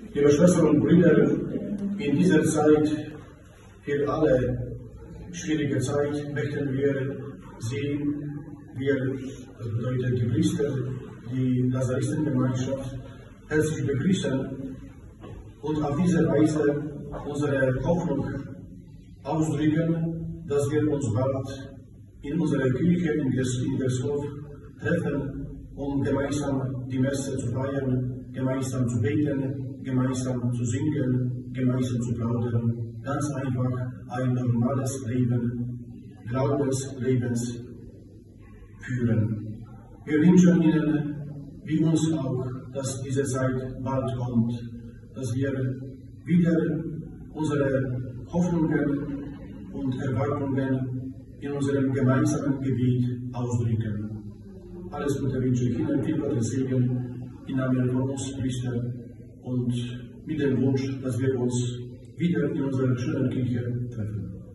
Liebe Schwestern und Brüder, in dieser Zeit, für alle schwierige Zeit, möchten wir Sie, das bedeutet die Priester, die Lazaristengemeinschaft, herzlich begrüßen und auf diese Weise unsere Hoffnung ausdrücken, dass wir uns bald in unserer Kirche in Gershof treffen, um gemeinsam die Messe zu feiern, gemeinsam zu beten, gemeinsam zu singen, gemeinsam zu plaudern, ganz einfach ein normales Leben, Glaubenslebens führen. Wir wünschen Ihnen, wie uns auch, dass diese Zeit bald kommt, dass wir wieder unsere Hoffnungen und Erwartungen in unserem gemeinsamen Gebiet ausdrücken. Alles Gute wünsche ich Ihnen, viel Gottes Segen im Namen von uns Priester und mit dem Wunsch, dass wir uns wieder in unserer schönen Kirche treffen.